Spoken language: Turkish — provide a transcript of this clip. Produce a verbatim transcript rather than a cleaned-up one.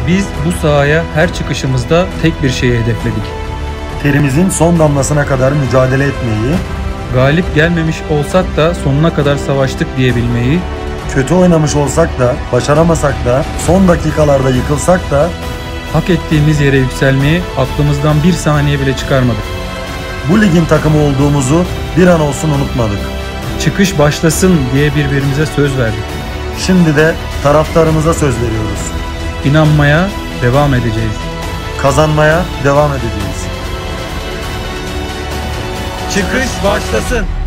Biz bu sahaya her çıkışımızda tek bir şeyi hedefledik. Terimizin son damlasına kadar mücadele etmeyi, Galip gelmemiş olsak da sonuna kadar savaştık diyebilmeyi, kötü oynamış olsak da, başaramasak da, son dakikalarda yıkılsak da hak ettiğimiz yere yükselmeyi aklımızdan bir saniye bile çıkarmadık. bu ligin takımı olduğumuzu bir an olsun unutmadık. Çıkış başlasın diye birbirimize söz verdik. Şimdi de taraftarımıza söz veriyoruz. İnanmaya devam edeceğiz. Kazanmaya devam edeceğiz. Çıkış başlasın.